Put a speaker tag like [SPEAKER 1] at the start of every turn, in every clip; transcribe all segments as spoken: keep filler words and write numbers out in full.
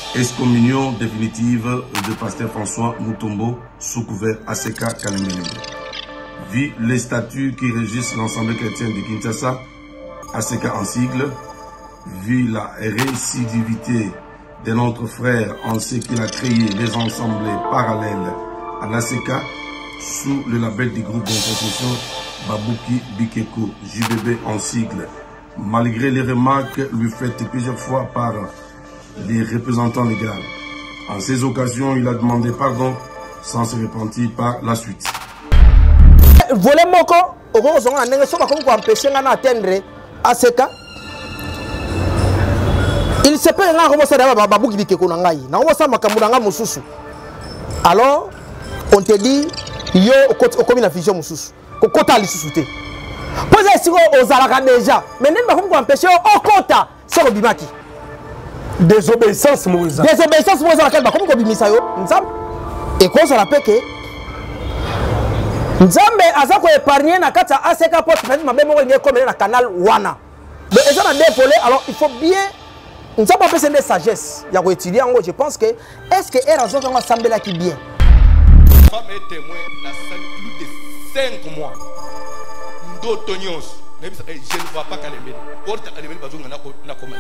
[SPEAKER 1] Excommunion définitive de pasteur François Mutombo sous couvert A C K Kalembe. Vu les statuts qui régissent l'ensemble chrétien de Kinshasa, A C K en sigle, vu la récidivité de notre frère en ce qu'il a créé des ensembles parallèles à l'A C K sous le label du groupe d'intercession Babouki Bikeko, J B B en sigle, malgré les remarques lui faites plusieurs fois par les représentants légaux. En ces occasions, il a demandé pardon sans se repentir par la suite.
[SPEAKER 2] Voler moko, on a empêché d'atteindre A C K. Il se peut que Babouki Bikeko nangai, na mususu. Alors, on te dit yo au commune la fusion mususu. Ko kota li susute. Poser si aux alaka déjà. Mais n'est pas comme empêcher au kota, c'est au bimaki.
[SPEAKER 3] Désobéissance Moïse.
[SPEAKER 2] Désobéissance Moïse laquelle ba comme ko bimisa yo, nzam. Et qu'on se rappelle que Nzambe azako épargner na kata A C K pour faire ma bémo ngé comme na canal wana. Mais ça na défolé, alors il faut bien Nzambe peut c'est une sagesse. Ya ko étudier en gros, je pense que est-ce que elle raison qu'on ensemble là qui bien.
[SPEAKER 4] Femme est témoin la salle plus de cinq mois. D'autres je ne vois pas qu'elle est belle. Porte à l'émile bazou na comment.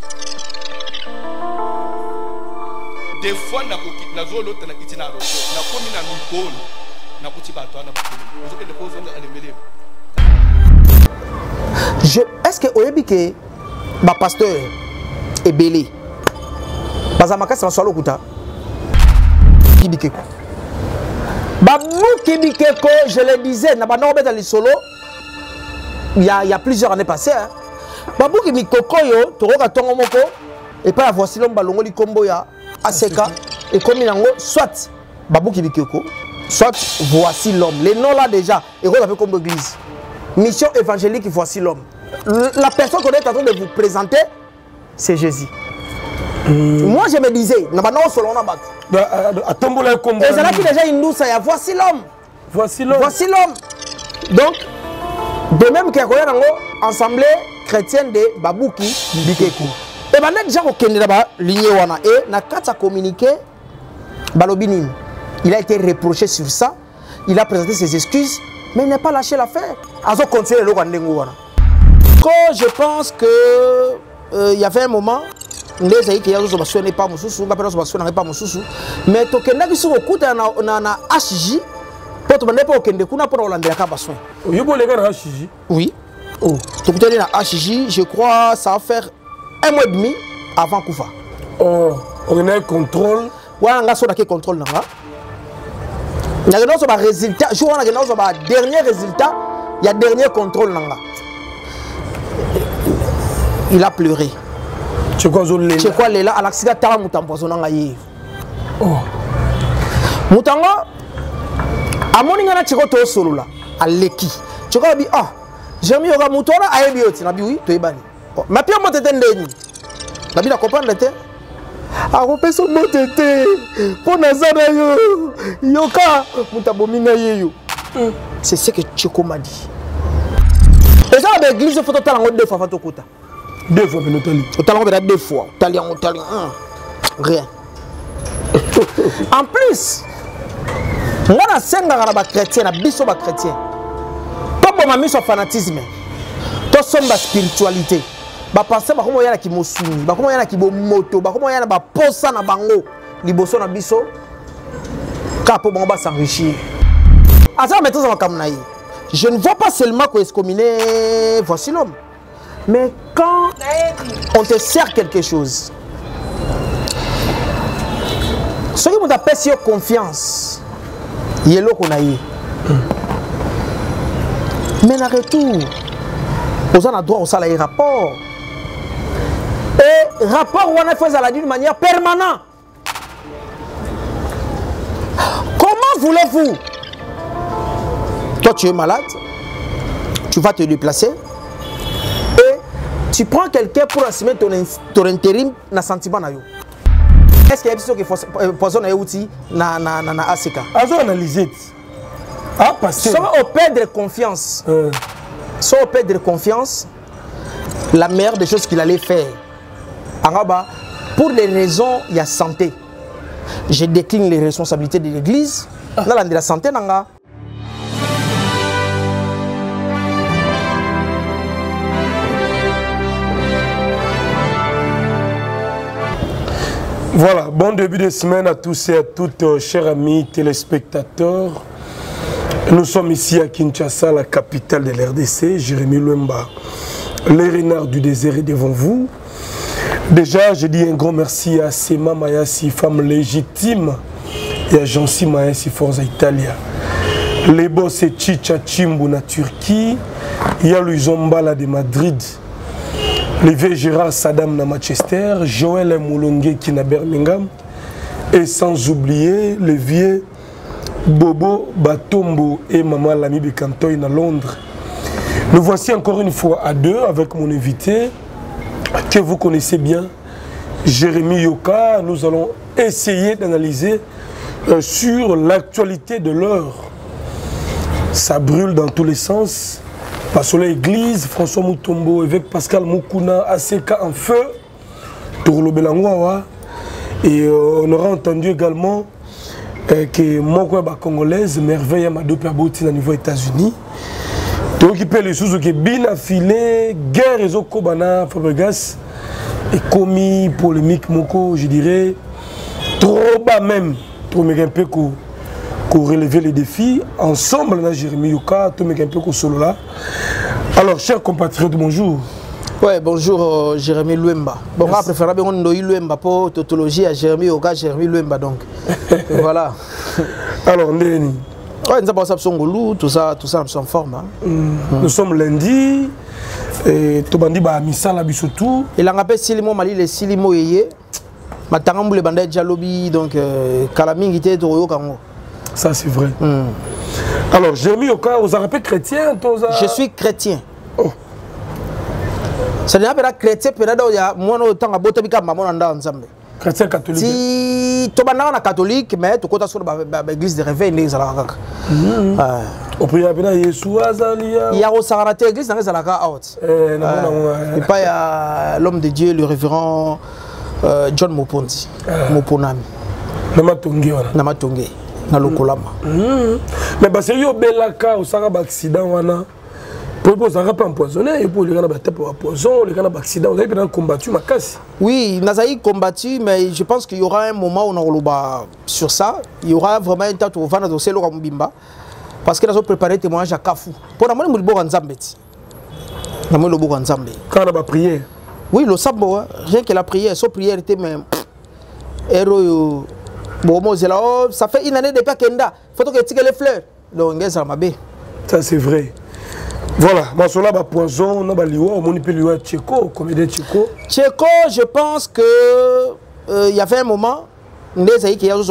[SPEAKER 4] Des fois na na zo l'autre na itina ro. Na komi na mikolo. Na kuti bato na bakolo. Vous que des choses on l'émile.
[SPEAKER 2] Je est-ce que oyebi que ba pasteur est belé. Bazamaka ça soit lokuta. Kibikeko. Babouki Bikeko, je le disais, na bana dans les solos. Il y a il y a plusieurs années passées. Hein. Babouki Bikeko yo, toroka tongo moko et pas voici l'homme balongo li kombo ya A C K et comme nango soit Babouki Bikeko, soit voici l'homme. Les noms là déjà, et on appelle comme église. Mission évangélique voici l'homme. La personne qu'on est en train de vous présenter, c'est Jésus. Mmh. Moi je me disais, na bana solo na batu.
[SPEAKER 3] À tombola kombo.
[SPEAKER 2] Et ça là qui déjà une douce ya voici l'homme.
[SPEAKER 3] Voici l'homme.
[SPEAKER 2] Voici l'homme. Donc de même qu'il y a une assemblée chrétienne de Babouki Bikeko. Et bien, déjà, et na kata communiqué, Balobini, il a été reproché sur ça. Il a présenté ses excuses, mais il n'a pas lâché l'affaire. Azo continuer le Quand je pense que euh, il y avait un moment, les aïe qui ont n'est pas mon sous, pas n'est pas mon sous, mais tokenda qui sont au coup na na H J. Pour te demander pour kende kuna pour Hollande la kabason.
[SPEAKER 3] Yobo les gars H J.
[SPEAKER 2] Oui. Oh, tu connais la H J, je crois ça va faire un mois et demi avant Koufa.
[SPEAKER 3] Oh, on a un contrôle.
[SPEAKER 2] Ouais, on a un contrôle là. Il y a un résultat, je vois qu'il y a un dernier résultat, il y a dernier contrôle là. Il a pleuré.
[SPEAKER 3] C'est quoi Zolela?
[SPEAKER 2] C'est quoi là à l'accident tara mutambo zonanga yi.
[SPEAKER 3] Oh.
[SPEAKER 2] Mutanga amoni ngana chiko to solo la aleki. Chiko bi ah, j'aime yoga mutona ayebi oti na bi oui, to ibani. Ma pia motete ndeni. Na bi na comprendre te. A ko peso motete. Po na zana yo. Yoka mutabo minga yeyo. C'est ce que Chiko m'a dit. Et ça l'église faut totalement deux fois fato kota.
[SPEAKER 3] Deux fois Benotali.
[SPEAKER 2] Totalement deux fois. Italien, italien. Rien. En plus, moi na senga na ba chrétien na biso ba chrétien. Pas pour ma mise au fanatisme. To somba spiritualité. Ba penser ba komo yana ki mosuni, ba komo yana ki bo moto, ba komo yana ba posa na bango. Liboso na biso. Ka po bango ba s'enrichir. Asa mettons en kamnaï. Je ne vois pas seulement qu'on excommuné voici l'homme. Mais quand on te sert quelque chose, ce qui vous appelle sur confiance, il y a l'eau qu'on a eu. Mais en retour, vous avez droit au salaire rapport. Et rapport, on a fait d'une manière permanente. Comment voulez-vous? Toi, tu es malade, tu vas te déplacer. Tu prends quelqu'un pour assumer ton, ton intérim na sentiment na yo. Est-ce qu'il y a des choses qui poisson na outil na na na na A C K?
[SPEAKER 3] Azo analyser. Ah parce que
[SPEAKER 2] soit au perdre confiance. Euh. Soit au perdre confiance, la meilleure des choses qu'il allait faire. Angaba pour les raisons il y a santé. Je décline les responsabilités de l'église. Ah. Dans la santé, nanga.
[SPEAKER 3] Voilà, bon début de semaine à tous et à toutes, euh, chers amis téléspectateurs. Nous sommes ici à Kinshasa, la capitale de l'R D C. Jérémy Luemba, les renards du désert est devant vous. Déjà, je dis un grand merci à Sema Mayasi, femme légitime, et à Jansi Mayasi, Forza Italia. Les boss, c'est Chicha Chimbu na Turquie, il y a Luizombala de Madrid. Le vieux Gérard Saddam na Manchester, Joël Moulongue qui na Birmingham, et sans oublier le vieux Bobo Batombo et Maman Lami Bekantoy na Londres. Nous voici encore une fois à deux avec mon invité que vous connaissez bien, Jérémy Yoka. Nous allons essayer d'analyser euh, sur l'actualité de l'heure. Ça brûle dans tous les sens. Parce que l'église, François Mutombo, évêque Pascal Mukuna, A C K en feu, Tourlo Belangwawa. Et euh, on aura entendu également euh, que Mokwa congolaise, merveille Madope Aboti au niveau États-Unis. Donc il peut les choses qui bien affilées, guerre et Zokobana, Fabregas, et commis polémique, Moko, je dirais, trop bas même, pour me un peu qu'on relever les défis. Ensemble, on a Jérémy Yoka, tout me un peu qu'on solo là. Alors, chers compatriotes, bonjour.
[SPEAKER 2] Ouais, bonjour euh, Jérémy Luemba. Bon, moi, préférable, on a eu Luemba pour tautologie à Jérémy Yoka, Jérémy Luemba donc. Voilà.
[SPEAKER 3] Alors, Néni.
[SPEAKER 2] Ouais, nous avons ça, tout ça, tout ça, nous sommes en forme. Hein.
[SPEAKER 3] Mm. Mm. Nous sommes lundi. Et tout le monde a mis ça là, surtout.
[SPEAKER 2] Et là, on appelle Silimo Mali, les Silimo Yeye. Maintenant, on a bandé Dialobi, donc, Kalaming était au Royo Kango.
[SPEAKER 3] Ça, c'est vrai.
[SPEAKER 2] Mm.
[SPEAKER 3] Alors, Jérémy Yoka, vous avez rappelé chrétien?
[SPEAKER 2] Je suis chrétien.
[SPEAKER 3] Oh.
[SPEAKER 2] Ça n'est pas chrétien, mais il y a moins de temps à Botabika, maman, ensemble.
[SPEAKER 3] Chrétien catholique.
[SPEAKER 2] Si tu es catholique, mais tu es sur l'église de réveil, il y a
[SPEAKER 3] au prière de Jésus,
[SPEAKER 2] il y a au Saranaté, l'église de out. Et pas il y a l'homme de Dieu, le révérend John Moponzi, Moponami.
[SPEAKER 3] Namatongi.
[SPEAKER 2] Namatongi. Na lokolama.
[SPEAKER 3] Mais parce que yo belaka au sanga accident wana. Pour vous en rappeler empoisonné et pour les gars na pour poison, les gars na accident, vous avez bien combattu ma casse.
[SPEAKER 2] Oui, Nazaï combattu, mais je pense qu'il y aura un moment où on aura sur ça, il y aura vraiment un temps où on va dans le Bimba parce que nous avons préparé témoignage à Kafou. Pour la monnaie Moulibo Nzambe. La monnaie Lobo Nzambe.
[SPEAKER 3] Quand on a prié.
[SPEAKER 2] Oui, le sabbo, rien que la prière, sa prière était même héros. Bon, ça fait une année depuis Kenda. Il faut que tu aies les fleurs. Donc,
[SPEAKER 3] ça, c'est vrai. Voilà, je suis poison, je suis Tcheko, comédien Tcheko.
[SPEAKER 2] Tcheko, je pense que euh, il y avait un moment, mais to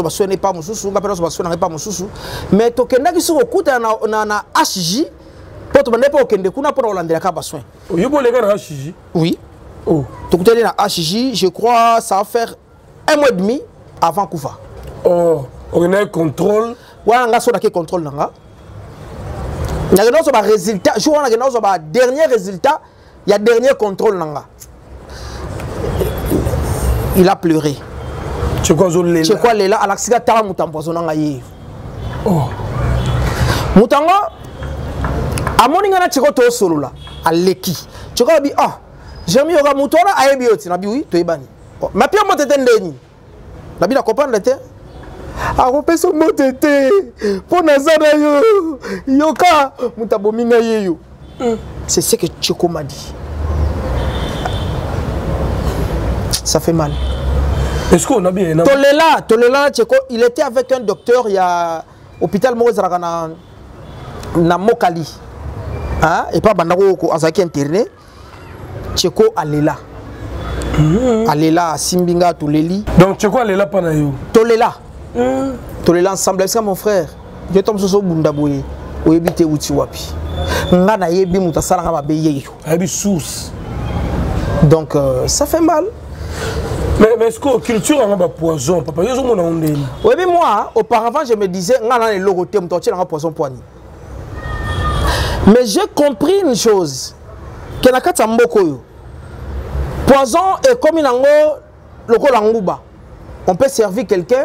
[SPEAKER 2] kenda ki soko kuta na na H J pour te demander pour kende kuna pour Hollande la ka ba soin.
[SPEAKER 3] Yo bo les gars na H J.
[SPEAKER 2] Oui.
[SPEAKER 3] Oh.
[SPEAKER 2] To kuta na H J, je crois ça va faire un mois et demi avant Koufa.
[SPEAKER 3] Oh, on a un contrôle.
[SPEAKER 2] Ouais, on a un contrôle nanga. Il y a un résultat, je vois un dernier résultat, il y a dernier contrôle nanga. Il a pleuré.
[SPEAKER 3] C'est quoi Zolela?
[SPEAKER 2] C'est quoi Lela? Alaxika tara mutampo zonanga ye.
[SPEAKER 3] Oh.
[SPEAKER 2] Mutanga amoninga na chiko to solo la aleki. Chiko bi ah, Jérémy Yoka mutora ayebi oti na bi oui, to ibani. Ma pia motete ndeni. Na bi na comprendre te. A son motete pour Nazara yo Yoka mutabominga yeyo. C'est ce que Chiko m'a dit. Ça fait mal.
[SPEAKER 3] Est-ce qu'on a bien
[SPEAKER 2] Tolela, Tolela Chiko, il était avec un docteur il y a hôpital Mozaraka na na Mokali. Hein, et pas bandako ko azaki interné. Chiko alela. Mm. Alela Simbinga Toleli.
[SPEAKER 3] Donc Chiko alela pa na yo.
[SPEAKER 2] Tolela. Mm. Tolela ensemble, c'est mon frère. Je tombe sur ce bundaboye. Ou ebite uti wapi. Nga na yebi mutasala nga mabe yeyo.
[SPEAKER 3] Yebi source.
[SPEAKER 2] Donc euh, ça fait mal.
[SPEAKER 3] Mais, mais est-ce que la culture a un poison? Papa, il y a un
[SPEAKER 2] oui, mais moi, auparavant, je me disais, on a le logoté, on a un poison poignet. Mais j'ai compris une chose. Que na kata mboko yo. Poison est comme une ango le rôle en Ngouba. On peut servir quelqu'un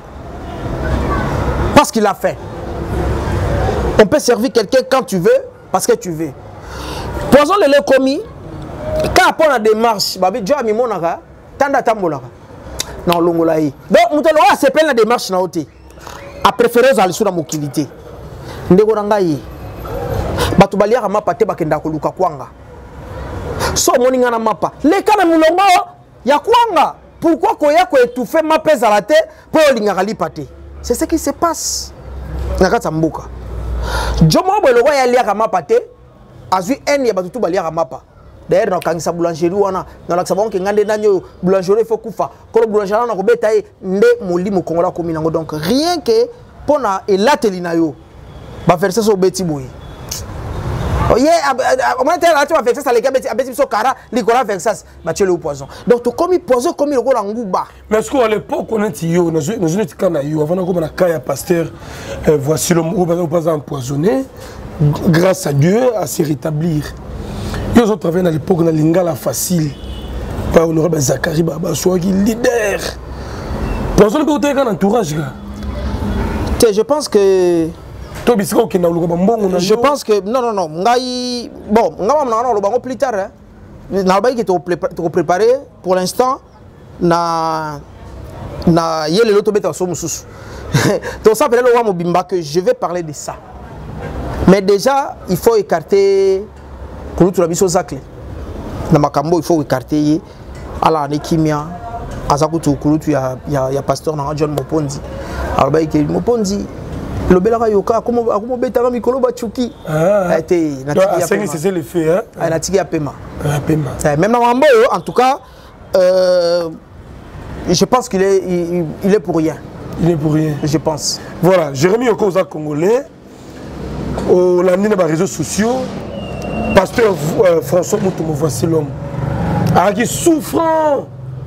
[SPEAKER 2] parce qu'il a fait. On peut servir quelqu'un quand tu veux, parce que tu veux. Poison le lait commis, quand on a des démarche, babi Dieu a mis mon ara, tanda tambolaka. Non, l'ongolaï. Donc, nous devons se plaindre la démarche na ôté. A préféré aux alissous dans mokilité. Ndego rangaye. Batu baliaka mapa te bakenda koluka kwanga. So moninga na mapa. Les cas na mulongo ya kwanga. Pourquoi koya ko étouffer mapa zalate pour linga lipate. C'est ce qui se passe. Nakata mboka. Jomo bolo ya liaka mapa te. Azui en ya batu baliaka mapa. D'ailleurs dans kangisa boulangerie wana dans la savon ke ngande nanyo boulangerie faut kufa. Ko boulangerie na ko betaye nde molimo kongola komi nango donc rien que pona elatelina yo. Ba faire ça so beti boy. Oye, au moins tu vas faire ça les gars beti so kara likola faire ça ba tu le poison. Donc to comme poison comme le ko ngouba. Mais est-ce qu'à l'époque on est yo nous nous nous kana yo avant ko na kaya pasteur voici le mot pas empoisonné grâce à Dieu à se rétablir. Ils ont travaillé à l'époque dans l'ingala facile. Par honorable Zakari Baba soit leader. Poison que tu as un entourage. Je pense que je pense que non non non ngai bon ngama na na plus tard hein na ba ki to préparé pour l'instant na na yele loto beta so mususu donc ça peut-être le mobimba que je vais parler de ça mais déjà il faut écarter pour tout la biso zakle na makambo il faut écarter ala nekimia azakutu kulutu ya ya ya pasteur na John Mopondi alors ba ki Mopondi le belaka yoka comment comment betanga mikolo bachuki a été c'est le fait hein a tiki ya paiement paiement même dans Mambo en tout cas euh, je pense qu'il est il, il est pour rien il est pour rien je pense voilà Jérémy Okoza congolais au landing dans les réseaux sociaux pasteur euh, François Mutombo voici l'homme a qui souffrant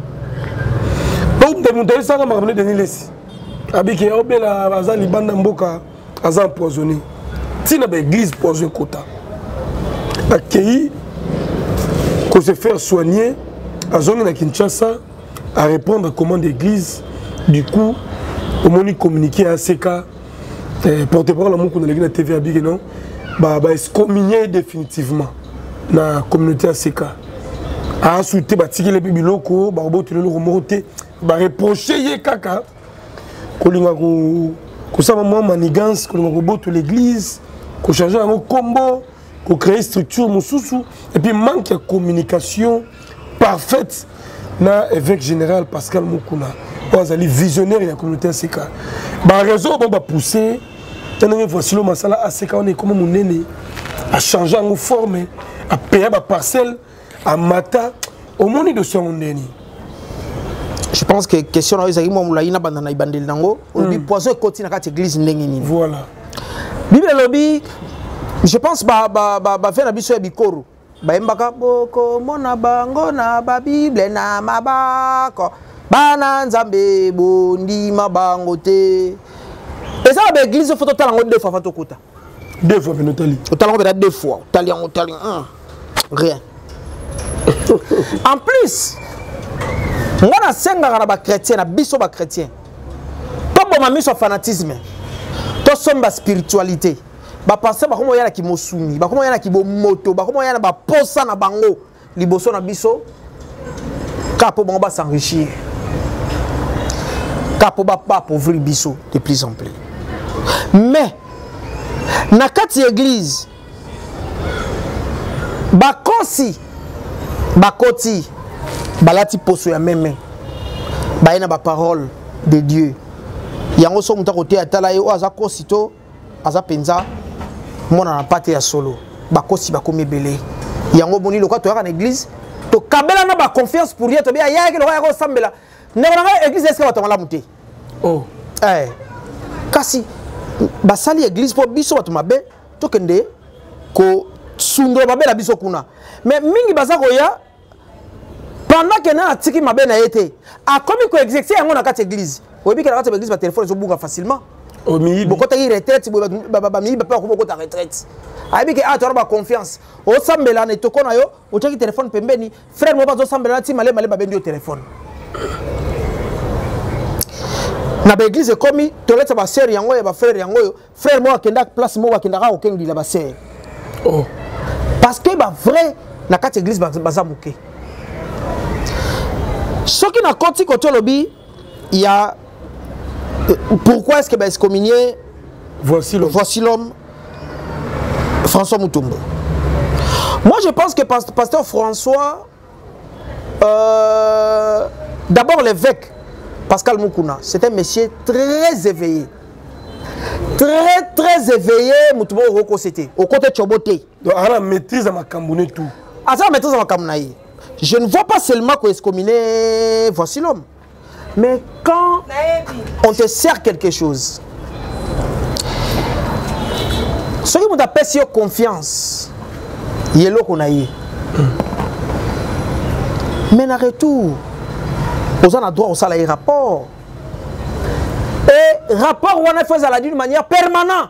[SPEAKER 2] donc de monter ça comme ramener Denis Lessi abiki obela bazali banda mboka aza empoisonné tina ba église poison kota accueilli qu'on se faire soigner à zone na Kinshasa à répondre à commande d'église du coup au moni communiquer à C K porte-parole à mon qu'on a l'église T V abiki non ba ba excommunier définitivement na communauté A C K a souhaité ba tiki les bibiloko ba roboter le remonter ba reprocher ye kaka kolinga ko ko sama mo manigance kolinga ko boto l'église ko changer un combo ko créer structure mususu et puis manque de communication parfaite na évêque général Pascal Mukuna ozali visionnaire ya communauté A C K ba raison bon ba pousser tandis voici le masala A C K on est comme monene à changer en forme à payer ba parcelle à mata au moni de son ndeni. Je pense que question na ezaki mo mulaina banda na ibandeli nango obi poison continue na église ndenge nini voilà bible lobi je pense ba ba ba ba faire biso ya bikoro ba embaka boko mona bango na ba bible na mabako bana nzambe bondi mabango te eza ba église faut total ngo deux fois fa tokota deux fois penotali total ngo deux fois tali ngo tali un rien en plus ngana senga kana ba chrétien na biso ba chrétien to boma miso fanatisme to somba spiritualité ba penser ba komo yana ki mosuni ba komo yana ki bo moto ba komo yana ba posa na bango liboso na biso kapo bango ba s'enrichir kapo ba pa pauvrir biso de plus en plus mais na kati église ba kosi ba koti balati poso ya meme baina ba parole de Dieu yango so muta côté atala yo aza kosito aza penza mona na pate ya solo bakosi bakomi belé yango boni lokwa to ya na église to kabela na ba confiance pour rien to bia ya ke lokwa ya ko sambela ne na église est-ce que batonga muté oh eh kasi basali église pour biso bato mabe to kende ko sundo babela biso kuna mais mingi bazako ya pendant que na tiki mabe na été a comme ko exercer yango na kati église oyebi que na kati église ba téléphone zo bunga facilement o mi boko ta retraite ba ba mi ba ko boko ta retraite ayebi que a to ba confiance o sambela na to kona yo o tiki téléphone pembeni frère mo ba zo sambela ti male male ba bendi au téléphone na ba église komi toleta ba sœur yango ya ba frère yango frère moi akenda place moi akenda ka okengi la ba sœur oh parce que ba vrai na kati église baza muke ce qui na konti côté lobby il y a pourquoi est-ce que ba excommunier
[SPEAKER 3] voici l'homme
[SPEAKER 2] voici l'homme François Mutombo. Moi je pense que pasteur François euh, d'abord l'évêque Pascal Mukuna, c'est un monsieur très éveillé. Très très éveillé, Mutumbo Roko c'était. Au côté de Choboté.
[SPEAKER 3] Donc, à la maîtrise à ma camboune tout.
[SPEAKER 2] À la maîtrise à ma camboune. Je ne vois pas seulement qu'on excommuné, voici l'homme. Mais quand on te sert quelque chose, ce qui vous appelle sur confiance, il y a l'eau qu'on a eu. Mais en retour, on a droit au salaire rapport. Et rapport, on a fait d'une manière permanente.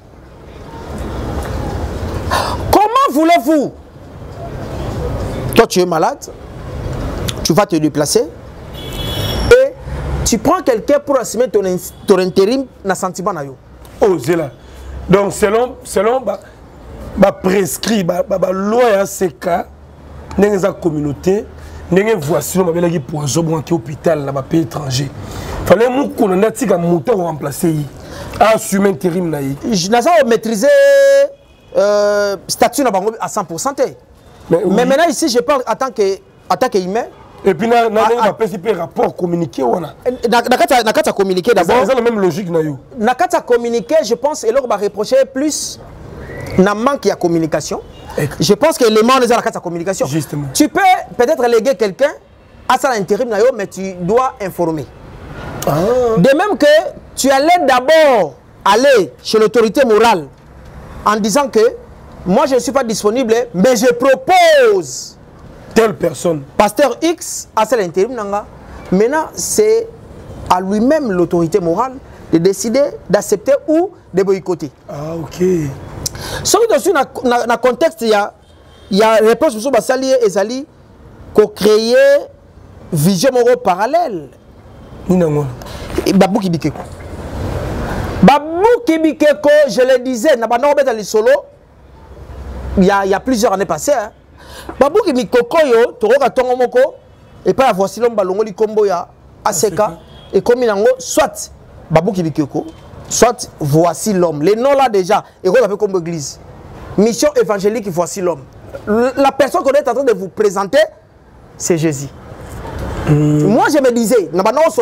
[SPEAKER 2] Comment voulez-vous? Toi, tu es malade, tu vas te déplacer et tu prends quelqu'un pour assumer ton, ton intérim dans le sentiment.
[SPEAKER 3] Oh, c'est là. Donc, selon, selon bah, bah, prescrit, bah, bah, bah, loi à ces cas, dans la communauté, ndenge voici ma belle qui poison bon qui hôpital là bas pays étranger fallait mu ko na tika moto remplacer assumer intérim na yi
[SPEAKER 2] je n'a pas maîtriser euh statut na bango à cent pour cent mais, oui. Mais maintenant ici je parle en tant que en tant qu'humain
[SPEAKER 3] et puis na na ba participer rapport communiqué wana
[SPEAKER 2] na kata na kata communiquer d'abord
[SPEAKER 3] c'est la même logique na yo
[SPEAKER 2] na kata communiquer je pense et leur va reprocher plus na manque de communication. Je pense que l'élément est dans la communication.
[SPEAKER 3] Justement.
[SPEAKER 2] Tu peux peut-être léguer quelqu'un à ça l'intérim, mais tu dois informer. Ah. De même que tu allais d'abord aller chez l'autorité morale en disant que moi je ne suis pas disponible, mais je propose
[SPEAKER 3] telle personne.
[SPEAKER 2] Pasteur X à ça l'intérim. Maintenant, c'est à lui-même l'autorité morale de décider d'accepter ou de boycotter.
[SPEAKER 3] Ah, ok.
[SPEAKER 2] Ce qui est dans le contexte, il y a il y a réponse sur Basali et Zali qu'on créé vision moro parallèle.
[SPEAKER 3] Ninango.
[SPEAKER 2] Babou Kibikeko. Babou Kibikeko, je le disais, na bana obeta li solo. Il y a il y a plusieurs années passées. Hein. Babou Kibikeko yo toroka tongo moko et pas la voici l'homme balongo li kombo ya Aseka et comme nango soit Babou Kibikeko soit voici l'homme. Les noms là déjà, et on appelle comme église. Mission évangélique, voici l'homme. La personne qu'on est en train de vous présenter, c'est Jésus. Mm. Moi je me disais,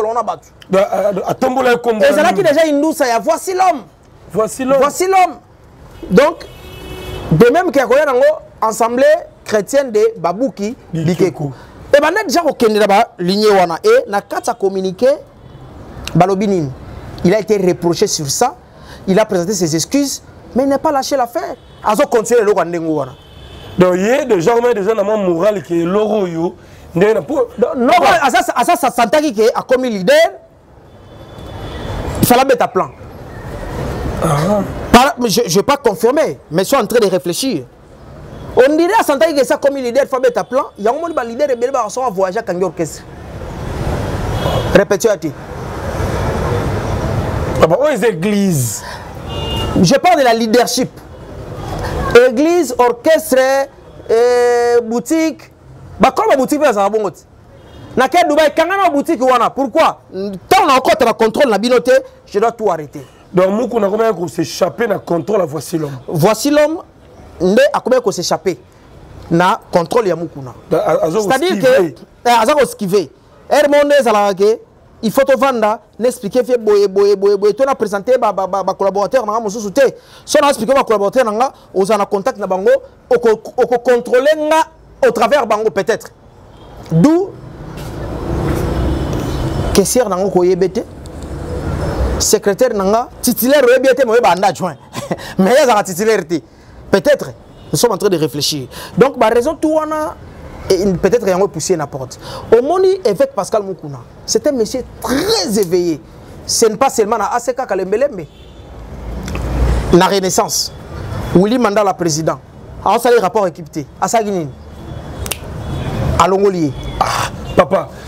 [SPEAKER 2] et c'est là qui déjà une douce, voici l'homme.
[SPEAKER 3] Voici l'homme.
[SPEAKER 2] Voici l'homme. Donc, de même qu'il y a une assemblée chrétienne de Babouki Bikeko. Et bien, déjà, au Kenya, et na kata communiqué, Balobinin. Il a été reproché sur ça. Il a présenté ses excuses, mais il n'a pas lâché l'affaire. Azo continuer le Rwanda.
[SPEAKER 3] Donc il y a des gens déjà dans mon moral qui est l'oroyo. Non,
[SPEAKER 2] à ça, à ça, ça s'entend qui a commis leader. Il fallait mettre à plan. Ah. Je ne vais pas confirmer, mais je suis en train de réfléchir. On dirait à Santa que ça commis leader, il faut mettre à plan. Il y a un moment où le leader est voyager à l'orchestre. Répétez à ti.
[SPEAKER 3] Les églises.
[SPEAKER 2] Je parle de la leadership. Église, orchestre, euh, boutique. Bah comme la boutique, ça va bon. Na quel Dubaï, quand on a boutique, pourquoi? Tant on a encore le contrôle la binoté, je dois tout arrêter.
[SPEAKER 3] Donc nous, on a combien qu'on s'échappe dans le contrôle à voici l'homme.
[SPEAKER 2] Voici l'homme. Ndé a combien qu'on s'échappe na contrôle ya mukuna. C'est-à-dire que azako skiver. Hermonde zalake. Il faut te vendre, n'expliquer fait boye boye boye boye. Tu as présenté ma ma collaborateur na mo sous té. Si on a expliqué ma collaborateur na aux en contact na bango, au contrôler na au travers bango peut-être. D'où caissière na ko yebete. Secrétaire na titulaire yebete mo ba anda joint. Mais il y a titulaire peut-être nous sommes en train de réfléchir. Donc ma raison tout on a peut-être qu'il y a poussé la porte. Au moni évêque Pascal Mukuna, c'est un monsieur très éveillé. Ce n'est pas seulement à Aseka Kalembelembe. La Renaissance. Willy Mandela président. A un rapport équipé. À Saguinin. À Longolier.
[SPEAKER 3] Ah, papa,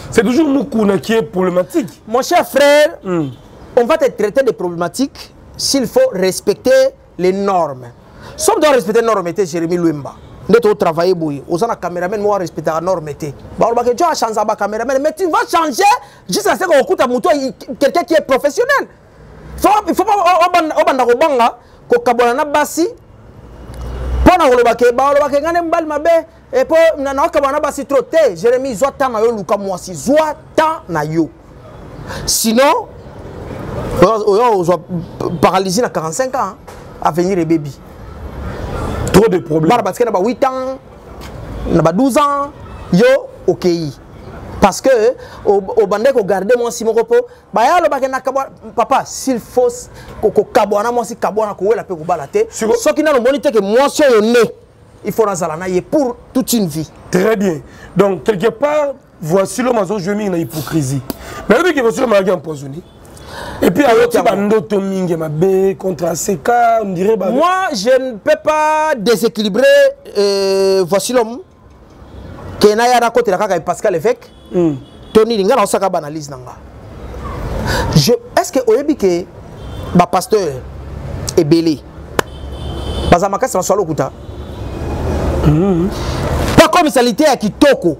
[SPEAKER 3] C'est toujours Moukouna qui est problématique.
[SPEAKER 2] Mon cher frère,
[SPEAKER 3] mm.
[SPEAKER 2] on va te traiter des problématiques s'il faut respecter les normes. Si on doit respecter les normes, c'est Jérémy Louemba. Nous devons travailler, on a un caméraman, on respecter la norme. Tu as changé la caméraman, mais tu vas changer jusqu'à ce qu'on écoute quelqu'un qui est professionnel. Il ne faut pas que tu basi pona koloba ke ba koloba ke ngane mbali mabe et po na na ka bana basi trop te Jérémy zwa ta na yo luka mwasi zwa ta na yo sinon on soit paralysé à quarante-cinq ans à venir les bébés
[SPEAKER 3] trop de problèmes
[SPEAKER 2] bara parce que na ba huit ans na ba douze ans yo OK parce que au bandé ko garder moi si mon repos ba ya lo ba ke na papa s'il faut ko kabwana moi si kabwana ko wela pe ko balate ce qui n'a le moniteur que moi so yo né il faut nazala na ye pour toute une vie.
[SPEAKER 3] Très bien. Donc quelque part voici le mazo je mis na hypocrisie mais avec que voici le mari empoisonné et puis alors tu bando to mingi mabe contre A C K on dirait bah
[SPEAKER 2] moi je ne peux pas déséquilibrer euh, voici l'homme que na ya na côté la kaka Pascal Évêque.
[SPEAKER 3] Mm.
[SPEAKER 2] Tony Linga na osaka banalise nanga. Je est-ce que oyebi que ba pasteur est belé. Baza makasi na swalo kuta.
[SPEAKER 3] Mm.
[SPEAKER 2] Pas comme salité à kitoko.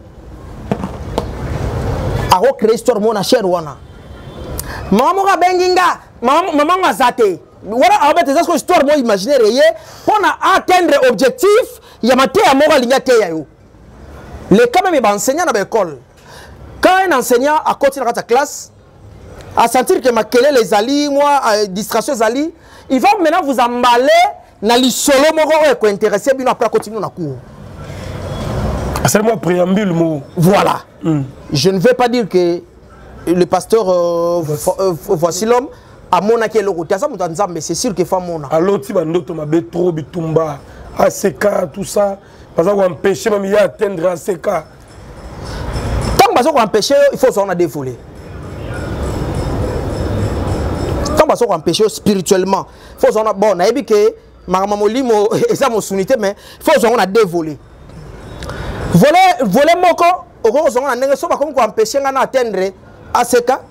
[SPEAKER 2] Aro créer histoire mona cher wana. Maman ka benginga, maman maman nga zate. Voilà en fait c'est histoire moi imaginaire yé pour atteindre objectif, ya maté ya mora linga te ya yo. Les quand même ba enseignant dans l'école. Quand un enseignant à côté de la classe, à sentir que ma kele les alliés, moi, distraction les alliés, il va maintenant vous emballer dans les solo moro et intéressé bien après continuer na cours.
[SPEAKER 3] C'est moi préambule mot.
[SPEAKER 2] Voilà.
[SPEAKER 3] Mm.
[SPEAKER 2] Je ne veux pas dire que le pasteur euh, euh, voici l'homme à mon aké le côté ça mais c'est sûr que femme mona.
[SPEAKER 3] Alors tu vas noter ma bé trop bitumba, A C K tout ça parce qu'on empêcher même y atteindre A C K.
[SPEAKER 2] Tant qu'on empêcher, il faut s'en dévoiler. Tant qu'on empêcher spirituellement, il faut s'en bon, on a dit que maman molimo et ça mon sunité mais il faut s'en dévoiler. Voler voler moko, au gros on a n'engagé pas comme qu'on empêcher on atteindre A C K.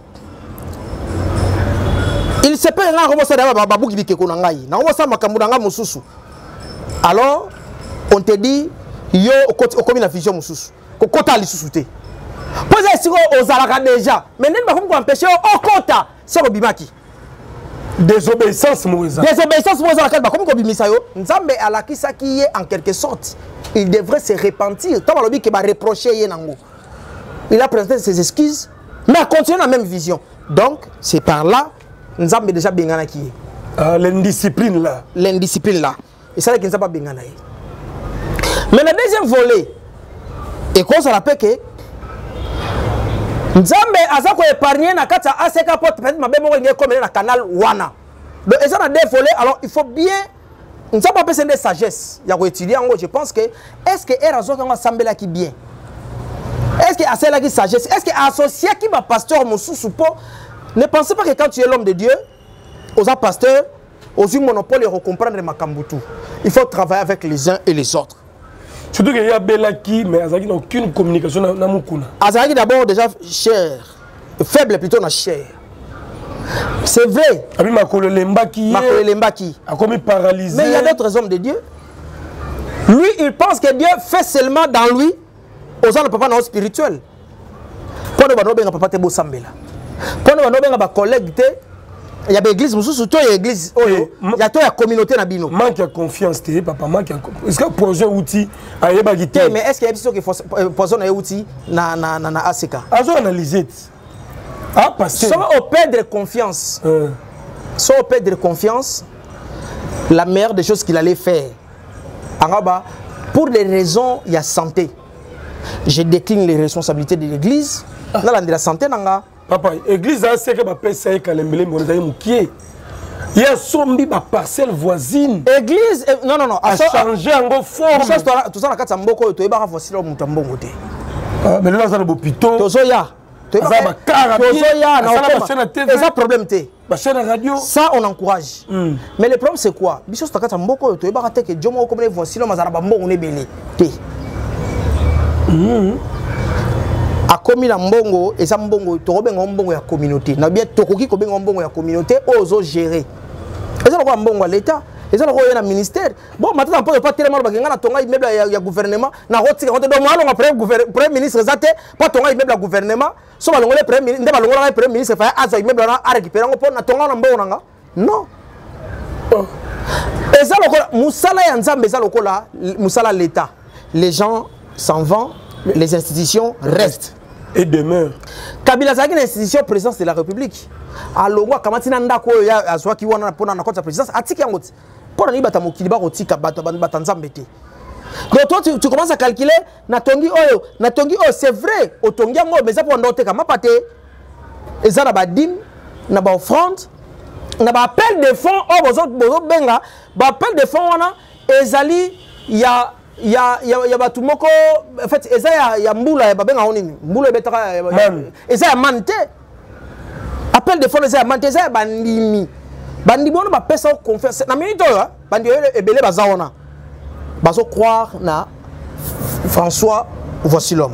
[SPEAKER 2] Il se peut nga commencer d'abord babu qui bike ko ngai. Na ko sa makambu nga mususu. Alors on te dit yo au comme la vision mususu. Ko kota li susuté. Posez si aux alaka déjà. Mais n'est pas comme empêcher au quota, c'est au bimaki.
[SPEAKER 3] Désobéissance Moïse.
[SPEAKER 2] Désobéissance Moïse alaka comme ko bimisa yo. Nzambe alaki ça qui est en quelque sorte, il devrait se repentir. Tant lobi que ba reprocher ye nango. Il a présenté ses excuses, mais a continué la même vision. Donc, c'est par là Nzambe déjà bengana qui
[SPEAKER 3] ah l'indiscipline là.
[SPEAKER 2] L'indiscipline là. Et ça là qui ne pas bengana. Mais le deuxième volet et qu'on se rappelle que Nzambe aza ko épargner na kata A C K porte peut-être mabe mo ngi comme na canal wana. Donc et ça na deux volets alors il faut bien Nzambe peut sender sagesse. Ya ko étudier en je pense que est-ce que est raison qu'on assemble qui bien. Est-ce que assez là qui sagesse, est-ce que associé qui va pasteur Moussousou po ne pensez pas que quand tu es l'homme de Dieu aux pasteurs aux yeux monopole et comprendre makambutu. Il faut travailler avec les uns et les autres.
[SPEAKER 3] Surtout qu'il y a Belaki, mais il n'y a aucune communication dans Moukouna.
[SPEAKER 2] Azaki d'abord déjà cher, faible plutôt na cher. C'est vrai.
[SPEAKER 3] Abi Makolo Lembaki.
[SPEAKER 2] Makolo Lembaki.
[SPEAKER 3] A comme paralysé.
[SPEAKER 2] Mais il y a d'autres hommes de Dieu. Lui, il pense que Dieu fait seulement dans lui aux gens de papa non spirituel. Pour nous, nous avons papa te beau sambela. Pour nous, nous avons collègue te. Il y a des églises, surtout il y a des églises, il y a toute la communauté na bino.
[SPEAKER 3] Manque de confiance, papa, manque de confiance. Est-ce que projet outil a yeba gité?
[SPEAKER 2] Mais est-ce qu'il y a des choses qui poison un outil na na na A C K?
[SPEAKER 3] Azo analyser. Ah parce que
[SPEAKER 2] soit au perdre confiance.
[SPEAKER 3] Euh.
[SPEAKER 2] Soit au perdre confiance, la meilleure des choses qu'il allait faire. Araba, pour des raisons, il y a santé. Je décline les responsabilités de l'église. Ah. Dans la santé, nanga.
[SPEAKER 3] Papa, l'église a ce que ma père sait qu'elle aime les il y a sombi ma parcelle voisine.
[SPEAKER 2] Église, non non non,
[SPEAKER 3] a changé en gros forme.
[SPEAKER 2] Tout ça, la carte mboko, tu es barre facile au mutambongo te.
[SPEAKER 3] Ah, mais là, ça le beau pito.
[SPEAKER 2] Tozoya.
[SPEAKER 3] Tozoya,
[SPEAKER 2] c'est ça problème te.
[SPEAKER 3] Ma chaîne radio.
[SPEAKER 2] Ça on encourage. Mm. Mais le problème c'est quoi? Biso sta carte mboko, tu es barre te que Jomo comme les voisins, mazara bambo on est belé. Te.
[SPEAKER 3] Mm.
[SPEAKER 2] comme la mbongo et ça mbongo to benga mbongo ya communauté na bien tokoki ko benga mbongo ya communauté ozo gérer et ça ko mbongo l'état et ça ko na ministère bon maintenant pas pas tellement ba ngana tonga immeuble ya gouvernement na rotika ko do malo nga premier ministre zate pas tonga immeuble ya gouvernement so ba longole premier ministre ndeba longola premier ministre fa aza immeuble na a récupérer ngo na tonga na mbongo nga non et ça ko musala ya nzambe ça ko la musala l'état les gens s'en vont les institutions restent
[SPEAKER 3] et demeure.
[SPEAKER 2] Kabila Zaki une institution présidence de la République. Alors moi comment tu n'as quoi ya azwa ki wana pona na compte présidence atiki yango pona ni bata mokili ba kotika bata bata nzambete. Donc toi tu, tu commences à calculer na tongi oyo na tongi oyo c'est vrai otongi yango mais ça pour ndote kama pate eza na ba dim na ba offrande na ba appel de fonds oh bozo bozo benga ba appel de fonds wana ezali ya il y a il y a il y a batu moko en fait eza ya ya mbula ya babenga onini mbula betaka eza ya mante appel de fonds eza ya mante eza ya bandimi bandimi on ba pesa confiance na minute yo bandi ebele bazaona bazo croire na François voici l'homme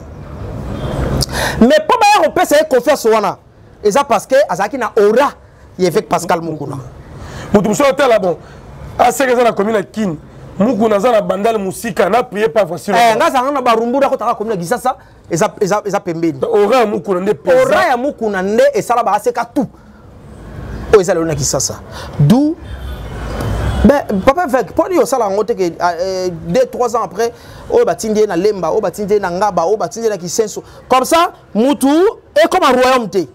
[SPEAKER 2] mais pas ba pesa confiance wana eza parce que azaki na aura y avec Pascal Mukuna
[SPEAKER 3] mutu so tela bon a sekeza na commune Kin Mukuna za na bandal musika na prier pas facile.
[SPEAKER 2] Eh nga sanga na barumbura ko taka komina gisasa eza eza eza pembeni.
[SPEAKER 3] Ora Mukuna nde pesa.
[SPEAKER 2] Ora ya Mukuna nde esala ba aseka tout. O eza le na gisasa. D'où ben papa fait pour dire ça la ngote que deux trois ans après o batindie na Lemba, o batindie na Ngaba, o batindie na Kisenso. Comme ça mutu est comme un royauté.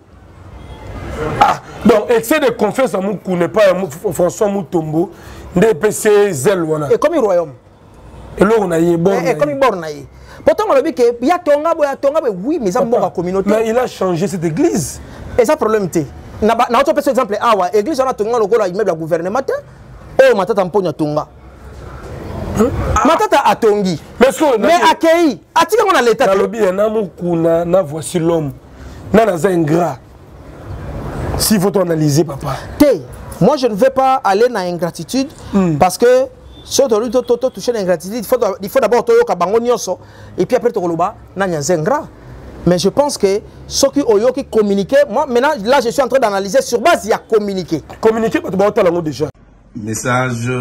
[SPEAKER 3] Ah donc excès de confiance en Mukuna pas François Mutombo. Des P C Zelwana.
[SPEAKER 2] Et comme le royaume.
[SPEAKER 3] Et là on a eu bon.
[SPEAKER 2] Et comme il borne. Pourtant on a dit que il y a Tonga, il y a Tonga, oui, mais ça bon la communauté.
[SPEAKER 3] Mais il a changé cette église.
[SPEAKER 2] Et ça problème t. Na na autre par exemple ah ouais, église on a Tonga le gola immeuble gouvernement. Oh matata mponya Tonga. Matata atongi.
[SPEAKER 3] Mais est-ce que
[SPEAKER 2] mais accueilli. Atika on a l'état.
[SPEAKER 3] Na lobby na Mukuna na voici l'homme. Na na ingrat. S'il faut analyser papa. Té.
[SPEAKER 2] Moi, je ne vais pas aller dans l'ingratitude mm. parce que si on a touché l'ingratitude, il faut, il faut d'abord et puis après, tu as ingrat. Mais je pense que ceux qui ont communiqué, moi, maintenant, là, je suis en train d'analyser sur base, il y a communiqué.
[SPEAKER 3] Communiqué, déjà.
[SPEAKER 1] Message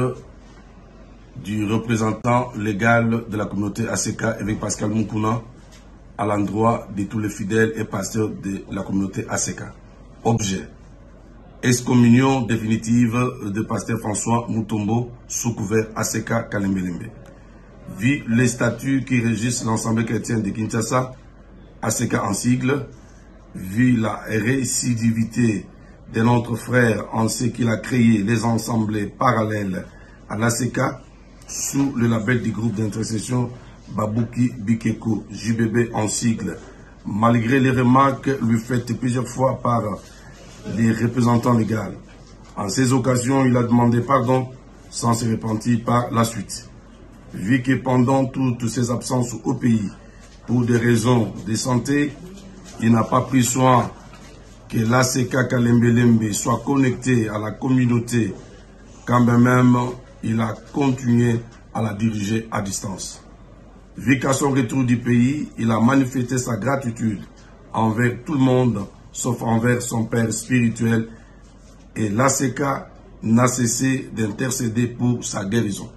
[SPEAKER 1] du représentant légal de la communauté A C K avec Pascal Mukuna à l'endroit de tous les fidèles et pasteurs de la communauté A C K. Objet. Excommunion définitive de pasteur François Mutombo sous couvert A C K Kalembelembe. Vu les statuts qui régissent l'ensemble chrétien de Kinshasa, A C K en sigle, vu la récidivité de notre frère en ce qu'il a créé les ensembles parallèles à l'A C K sous le label du groupe d'intercession Babouki Bikeko, J B B en sigle, malgré les remarques lui faites plusieurs fois par les représentants légaux. En ces occasions, il a demandé pardon sans se repentir par la suite. Vu que pendant toutes ses absences au pays, pour des raisons de santé, il n'a pas pris soin que l'A C K Kalembelembe soit connecté à la communauté, quand même il a continué à la diriger à distance. Vu qu'à son retour du pays, il a manifesté sa gratitude envers tout le monde, sauf envers son père spirituel, et l'A C K n'a cessé d'intercéder pour sa guérison.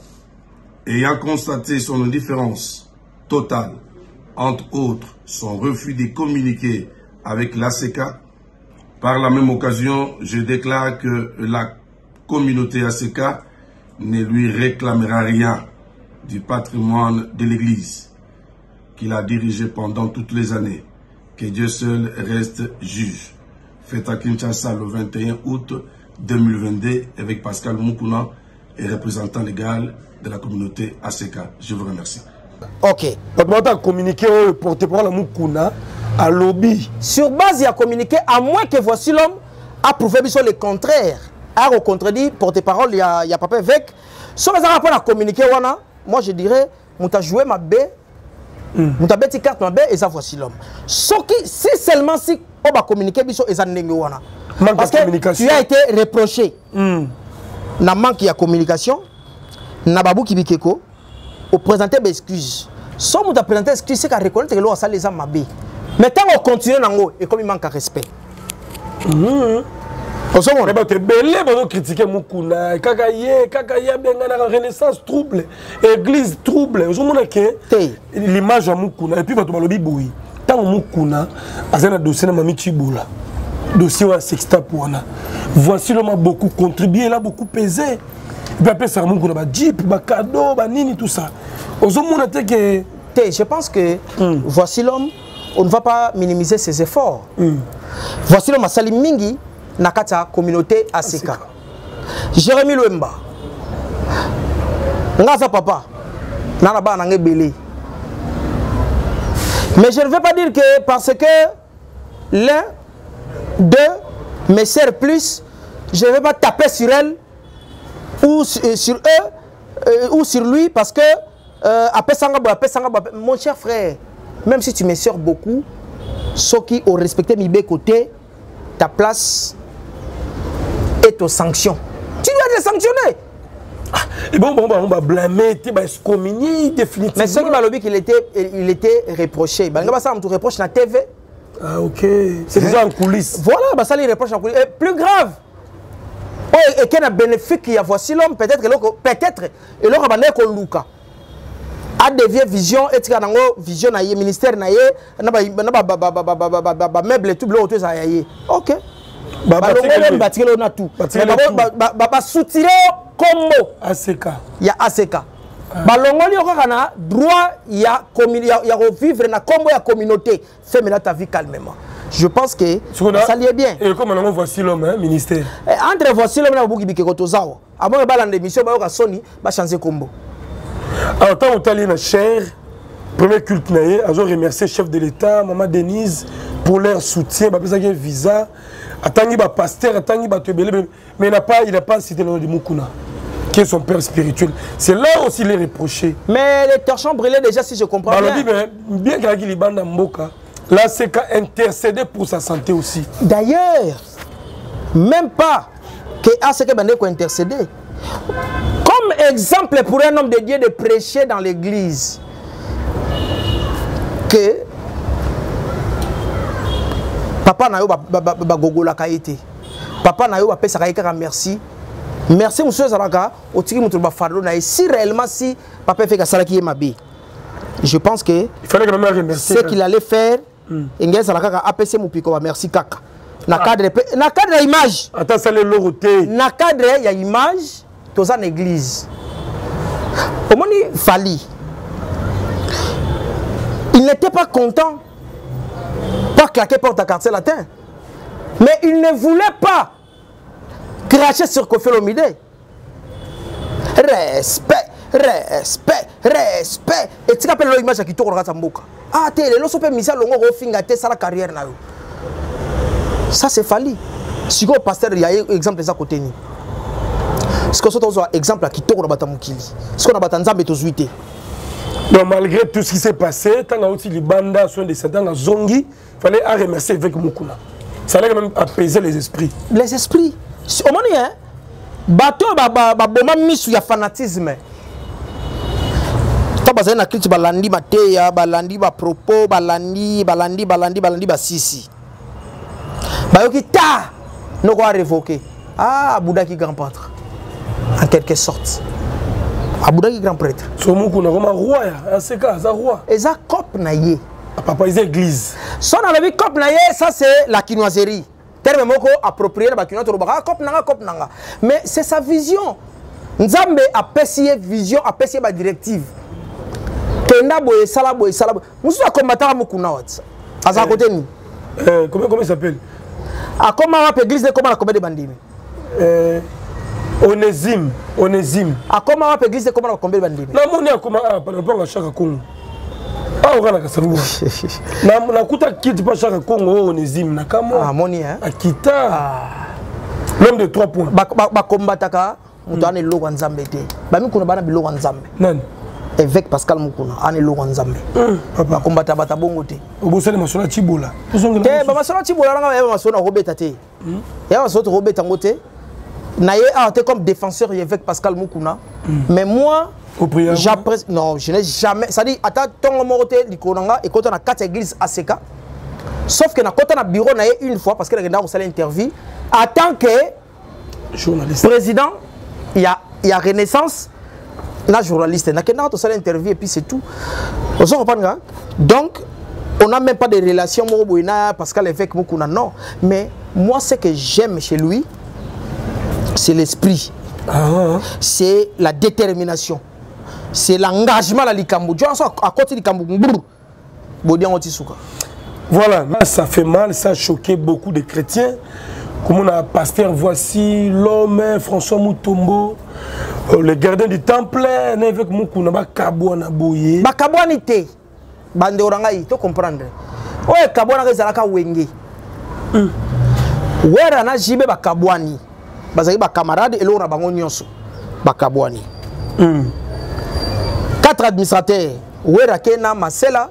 [SPEAKER 1] Ayant constaté son indifférence totale, entre autres son refus de communiquer avec l'A C K, par la même occasion, je déclare que la communauté A C K ne lui réclamera rien du patrimoine de l'Église qu'il a dirigé pendant toutes les années. Que Dieu seul reste juge. Fait à Kinshasa le vingt et un août deux mille vingt-deux avec Pascal Mukuna et représentant légal de la communauté A C K. Je vous remercie.
[SPEAKER 2] Ok.
[SPEAKER 3] Donc, on communiqué au porte-parole Mukuna à lobby.
[SPEAKER 2] Sur base, il a communiqué, à moins que voici l'homme a prouvé le contraire. A au contredit, porte-parole, il y a, il y a Papa Vec. Sur les rapports à communiquer, moi je dirais, on t'a joué ma baie. Nous avons dit carte et ça voici l'homme. Si seulement si on va communiquer, parce que tu as été reproché. Mm. Na manque de communication, na babu qui bikeko, au présenter des excuses. Si on t'a présenté des excuses, c'est qu'à reconnaître que l'on a ça les âmes mabé. Mais tant qu'on continue nango et comme il manque de respect.
[SPEAKER 3] Mhm.
[SPEAKER 2] Osomona
[SPEAKER 3] ba te belé ba critiquer Mukuna kaka ye kaka ya benga na renaissance trouble église trouble osomona ke l'image à Mukuna et puis ba to balobi boyi tant Mukuna azana dossier na mami Chibula dossier wa sexta poana voici l'homme a beaucoup contribué là beaucoup pesé et puis après ça Mukuna ba jeep ba cadeau ba nini tout ça osomona te que
[SPEAKER 2] je pense que mm. voici l'homme on ne va pas minimiser ses efforts mm. voici l'homme Asali mingi Nakata communauté A C K. Jérémy Luemba. Ngaza papa. Nanaba nangé belé. Mais je ne veux pas dire que parce que l'un, deux, mes sœurs plus, je ne vais pas taper sur elle ou sur eux euh, ou sur lui parce que euh, après Sangaba, après Sangaba, mon cher frère, même si tu me sers beaucoup, ceux qui ont respecté mes côtés, ta place est aux sanctions. Tu dois être sanctionné.
[SPEAKER 3] Et bon, bon, on va blâmer, tu vas excommunier définitivement.
[SPEAKER 2] Mais ce qui m'a dit qu'il était, il était reproché. Il va ça me reproche la T V.
[SPEAKER 3] Ah ok. C'est déjà en coulisses.
[SPEAKER 2] Voilà, bah ça les reproche en coulisses. Et plus grave. Oh, et quel bénéfice qu'il y a voici l'homme peut-être peut-être et l'homme va naître comme Luca. A devient vision et tu as vision na yé ministère na yé na ba na ba ba ba ba ba meuble tout l'autre ça yé. OK. Ba ba l'homme bâtir on a tout. Ba ba ba soutien combo
[SPEAKER 3] A C K.
[SPEAKER 2] Il y a A C K. Ba longoli okana droit il y a il y a revivre na combo ya communauté. Fais maintenant ta vie calmement. Je pense que ça lié bien.
[SPEAKER 3] Et comment on voici l'homme hein ministère.
[SPEAKER 2] Entre voici l'homme na buki bike kotozao. Avant ba la émission ba ka Sony ba changer combo.
[SPEAKER 3] Alors, tant que tu cher, premier culte, je remercie le chef de l'État, Maman Denise, pour leur soutien, pour leur visa. Attends, pasteur, attends, mais il n'a pas, il n'a pas cité le nom de Mukuna, qui est son père spirituel. C'est là aussi les reprocher.
[SPEAKER 2] Mais les torchons brûlés déjà, si je comprends
[SPEAKER 3] bah,
[SPEAKER 2] bien.
[SPEAKER 3] Dit, mais, bien qu'il y ait dans Mboka, là, c'est qu'à intercéder pour sa santé aussi.
[SPEAKER 2] D'ailleurs, même pas que A C K a intercédé. Comme exemple pour un homme de Dieu de prêcher dans l'église que papa na yo ba gogola kaité papa na yo ba pesa kaika merci merci monsieur Zalaka otiki mutu ba fardo na si réellement si papa fait ka sala ki mabe je pense que
[SPEAKER 3] il fallait que ma mère remercie
[SPEAKER 2] ce qu'il allait faire ingé Zalaka ka A P C mupiko ba merci kaka na cadre na cadre image
[SPEAKER 3] attends ça les loroté
[SPEAKER 2] na cadre ya image dans une église. Au moment où Fali, il n'était pas content pas claquer porte à quartier latin. Mais il ne voulait pas cracher sur Kofi Olomide. Respect, respect, respect. Et tu rappelles l'image qui tourne dans Mboka. Ah, t'es le loso pe misa longo go finga te sala carrière na yo. Ça c'est Fali. Si go pasteur il y a exemple ça côté ni. Ce que c'est un exemple qui tourne dans Mukili. Ce qu'on a battu Nzambe to zuité.
[SPEAKER 3] Donc malgré tout ce qui s'est passé, tant aussi les bandas sont des dans la zongi, fallait à remercier avec Mukuna. Ça allait quand même apaiser les esprits.
[SPEAKER 2] Les esprits. Au moment hein, bateau ba ba ba boma misu ya fanatisme. Ta bazana na critique balandi mateya, balandi ba propos, balandi, balandi, balandi, balandi ba sisi. Ba yoki ta no ko révoquer. Ah, Bouddha qui grand pâtre. En quelque sorte. Abouda qui grand prêtre.
[SPEAKER 3] So Mukuna comme un roi, A C K, un roi.
[SPEAKER 2] Et ça cop na yé.
[SPEAKER 3] Papa ils église.
[SPEAKER 2] Son dans la vie cop na yé, ça c'est la quinoiserie. Terme moko approprié ba quinoa to ba cop nanga cop nanga. Mais c'est sa vision. Nzambe a pessier vision, a pessier ba directive. Tenda boye sala boye sala. Musu a combattre Mukuna wat. À sa côté ni.
[SPEAKER 3] Euh comment comment il s'appelle?
[SPEAKER 2] A comment on église de comment la combien de bandimi.
[SPEAKER 3] Euh Onésime, Onésime.
[SPEAKER 2] A comment on église de comment la combien de bandimi.
[SPEAKER 3] Na moni a comment a par rapport à chaque Congo. Ah on a la Kasarou. Na na kuta kiti pas chaque Congo Onésime na kamo.
[SPEAKER 2] Ah moni hein.
[SPEAKER 3] Akita. L'homme de trois points.
[SPEAKER 2] Ba ba combataka mutu ane logo nzambe te. Ba mi kuna bana biloko nzambe.
[SPEAKER 3] Nani?
[SPEAKER 2] Évêque Pascal Mukuna ane logo nzambe. Papa combataka bata bongo te.
[SPEAKER 3] Obosane masona Chibola.
[SPEAKER 2] Te ba masona Chibola nga ba masona Robeta te. Ya masona Robeta ngote. Naye a été comme défenseur évêque Pascal Mukuna. Mais moi j'apprécie non, je n'ai jamais ça dit attends ton moroté likonanga et quand on a quatre églises A C K sauf que na kota na bureau na une fois parce que na on sala interview en tant que journaliste président il y a il y a Renaissance na journaliste na kena on sala interview et puis c'est tout on se comprend donc on n'a même pas de relation parce qu'à l'évêque Mukuna non mais moi ce que j'aime chez lui c'est l'esprit ah. C'est la détermination c'est l'engagement à l'Ikambu à côté d'Ikambu
[SPEAKER 3] voilà ça fait mal ça a choqué beaucoup de chrétiens comme on a pasteur voici l'homme François Mutombo le gardien du temple avec Mukuna bakabwana boye
[SPEAKER 2] bakabwani te bande orangai to comprendre oye kabwana ezalaka wenge mm. Wera na jibe bakabwani bazali ba camarade et l'on a bango nyonso bakabwani mm. Quatre administrateurs wera kena masela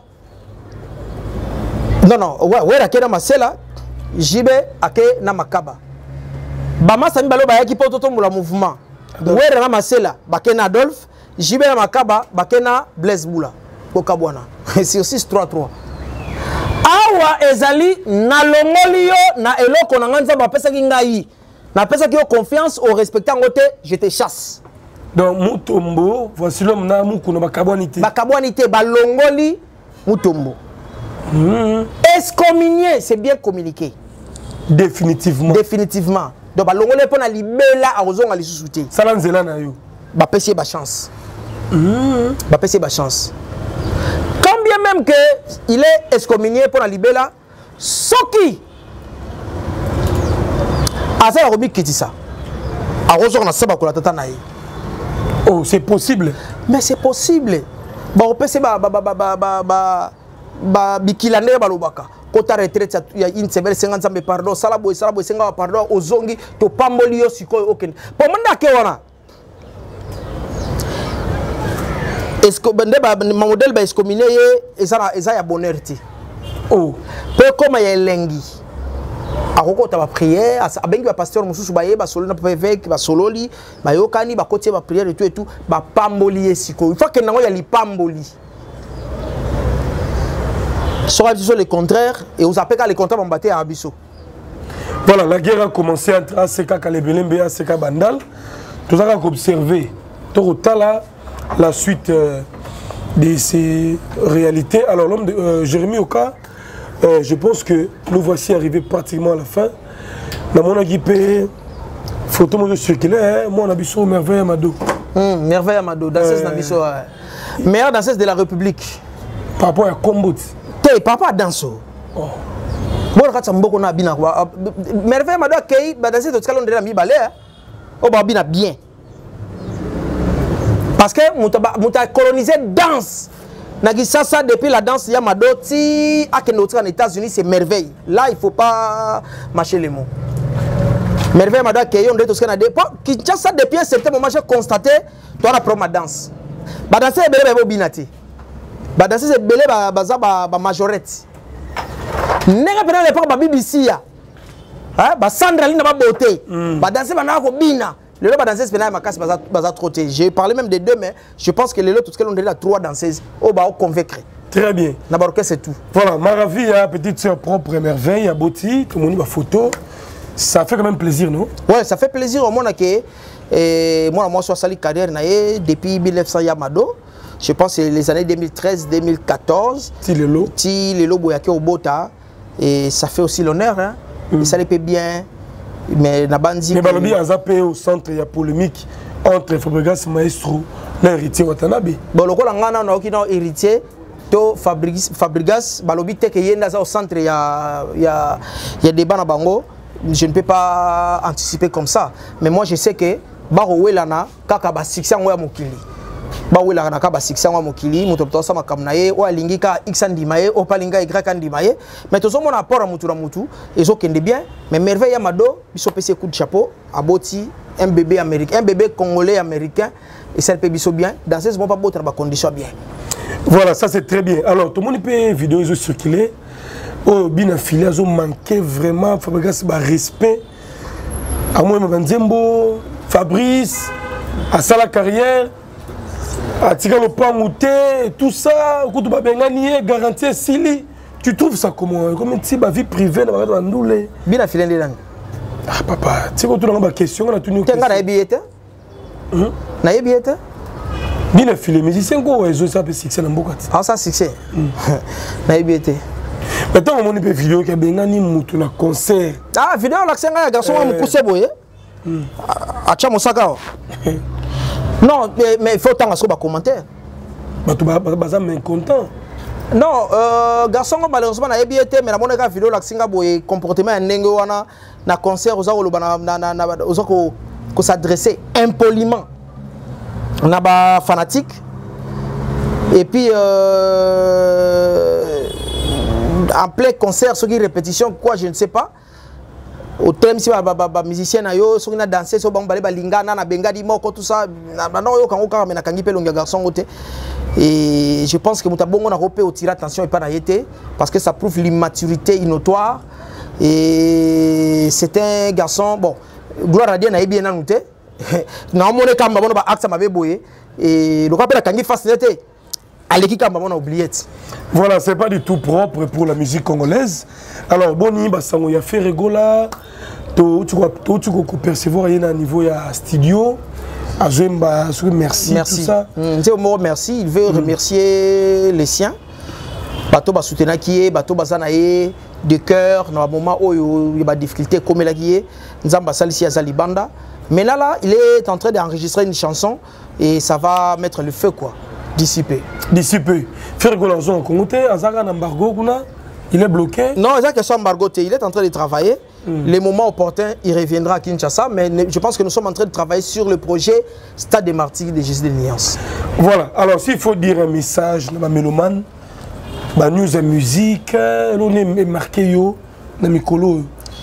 [SPEAKER 2] non non wera kena masela jibe ake na makaba bama sami balo bayaki poto to mula mouvement wera na masela bakena Adolphe jibe na makaba bakena Blaise Bula Bokabwana c'est aussi trois trois awa ezali na longoli yo na eloko na nganza ba pesa ki ngai na pesa ki yo confiance au respectant ngote je te chasse
[SPEAKER 3] donc Mutombo voici l'homme na Mukuna bakabwanité
[SPEAKER 2] bakabwanité ba longoli Mutombo mm. Excommunié c'est bien communiqué
[SPEAKER 3] définitivement
[SPEAKER 2] définitivement donc ba longoli pona libela a ozonga lisusuté
[SPEAKER 3] sala nzela na yo
[SPEAKER 2] ba pesi ba chance
[SPEAKER 3] mm.
[SPEAKER 2] ba pesi ba chance bien même que il est excommunié pour la libéla soki asa robi kitisa a rejoindre na seba ko la tata na ye
[SPEAKER 3] oh c'est possible
[SPEAKER 2] mais c'est possible ba opese ba ba ba ba ba ba ba bikilane ba lobaka kota retraite ya une semaine cinquante ans pardon sala boy sala boy cinquante pardon ozongi to pamboli yo sikoyo okende po manda ke wana est-ce que bende ba modèle ba excommunié et ça et ça ya bonheur ti oh peu comme ya lengi akoko ta ba prière abengi ba pasteur mususu ba ye ba solo na évêque ba sololi ba yokani ba kotie ba prière et tout et tout ba pamboli esiko il faut que nango ya lipamboli soit disons le contraire et vous appelez les contrats bombaté à Abisso.
[SPEAKER 3] Voilà, la guerre a commencé entre A C K Kalebelembe et A C K Bandal. Tout ça a observé tout là la suite euh, de ces réalités. Alors l'homme de euh, Jérémy Oka, euh, je pense que nous voici arrivés pratiquement à la fin. Dans mon équipe, photo moi je circulais, moi on a biso Merveille Amado.
[SPEAKER 2] Hum, Merveille Amado, danseuse euh... biso, meilleure danseuse de la République.
[SPEAKER 3] Par rapport à Combo.
[SPEAKER 2] T'es papa danso. Oh. Bon quand ça mboko na bina quoi. Merveille Amado kei ba danseuse de salon de la mi balé. Oh ba bina bien. Parce que nous avons colonisé danse. Ça, ça, depuis la danse Yamado, si à aux États-Unis, c'est merveille. Là, il ne faut pas mâcher les mots. Merveille Yamado, qui on est au Canada. Ça, depuis un certain moment, j'ai constaté, tu as appris ma danse. Ma danse est belle, mais binati. Ma danse est belle, ma majorette. N'est-ce pas l'époque de B B C? Ma Sandra Lina ma beauté. Ma danse est bina. Les deux danseuses j'ai parlé même des deux, mais je pense que les autres, tout ce qu'on a trois danseuses, on va convaincre.
[SPEAKER 3] Très bien.
[SPEAKER 2] D'abord, c'est tout.
[SPEAKER 3] Voilà, Maravi, a petite soeur propre et merveille, à Boti, tout le monde a photo. Ça fait quand même plaisir, non? Ouais,
[SPEAKER 2] ça fait plaisir au monde que moi, moi, je suis Sali Kader depuis mille neuf cents Yamado. Je pense que les années deux mille treize deux mille quatorze.
[SPEAKER 3] Tilelo.
[SPEAKER 2] Tilelo Boyake au Bota. Et ça fait aussi l'honneur, hein. Mm. Ça les paie bien. Mais la bandi.
[SPEAKER 3] Mais Balobi a zappé au centre, il y a polémique entre Fabregas Maestro, l'héritier Watanabe.
[SPEAKER 2] Bon, le Kolangana n'a aucun héritier. To Fabregas, Balobi te que au centre, il y a il y a il y a des bancs à Bango. Je ne peux pas anticiper comme ça. Mais moi je sais que Baro Welana, Kaka Basixan ou Mokili. Baro Welana Kaka Basixan ou Mokili, Mototo Sama Kamnaye, ou Alingika Xandimaye, ou Palinga Igrakandimaye. Mais tout ça, mon apport à Moutoura Moutou, ils ont qu'un bien. Mais merveille Amado, ils sont payés coup de chapeau, Aboti, un bébé américain, un bébé congolais américain, et ça peut bien bien. Dans ces moments, pas beau, condition bien.
[SPEAKER 3] Voilà, ça c'est très bien. Alors, tout le monde peut vidéo ils ont circulé. Oh, bien affilié, ils ont manqué vraiment. Fabregas, bah respect. À moi, Mbanzembo, Fabrice, à ça la carrière. À Tika le Pamouté, tout ça, Koutou Babengani, garantie Sili, tu trouves ça comment? Comme si ma vie privée, dans nous les.
[SPEAKER 2] Bien filé de langue.
[SPEAKER 3] Ah papa, tu sais quand tu as une question, on a tenu.
[SPEAKER 2] Tu as un billet?
[SPEAKER 3] Hum.
[SPEAKER 2] Na billet?
[SPEAKER 3] Bien filé, mais c'est quoi ils ont ça peut succès dans beaucoup.
[SPEAKER 2] Ah ça succès. Na billet.
[SPEAKER 3] Maintenant on a une vidéo qui a bien gagné mutu na concert.
[SPEAKER 2] Ah vidéo l'accent ya garçon va me pousser boye. A cha mosaka. Non, mais il faut tant à ce commentaire.
[SPEAKER 3] Bah tu vas baza mécontent.
[SPEAKER 2] Non, euh, garçon malheureusement na billet mais la monnaie vidéo l'accent boye comportement ndenge wana na concert aux autres na na na aux autres ko s'adresser impoliment. On a ba fanatique et puis euh, en plein concert ce qui répétition quoi je ne sais pas au thème si ba ba musicien na yo so na danser so bang ba lingana na bengadi moko tout ça na no yo kango kaka mais na kangi pe longa garçon côté et je pense que mutabongo na repé au tirer attention et pas na yete parce que ça prouve l'immaturité innotoire et c'est un garçon bon gloire à Dieu na bien na nouté na monnaie kamba bono ba acte mabe boye et le rappel kangi facilité à l'équipe kamba bono oublié.
[SPEAKER 3] Voilà, c'est pas du tout propre pour la musique congolaise. Alors boni basango ya fait rigola to tu crois to tu ko percevoir yena à niveau ya studio à Zemba merci
[SPEAKER 2] merci
[SPEAKER 3] tout ça.
[SPEAKER 2] C'est au mot merci, il veut mm. remercier les siens. Bato ba soutenir qui est bato bazana e de cœur dans un moment où il y a des difficultés comme la qui est nzamba salisi azali banda. Mais là, là, il est en train d'enregistrer une chanson et ça va mettre le feu, quoi. Dissiper.
[SPEAKER 3] Dissiper. Faire Golazon en Congo, Azaga Nambargo, il est bloqué.
[SPEAKER 2] Non, il est embargo, il est en train de travailler. Mm. Les moments opportuns, il reviendra à Kinshasa. Mais je pense que nous sommes en train de travailler sur le projet Stade des Martyrs de Jésus de Niance.
[SPEAKER 3] Voilà. Alors, s'il faut dire un message, ma mélomane, ma news et musique, on est marqué yo, na mikolo.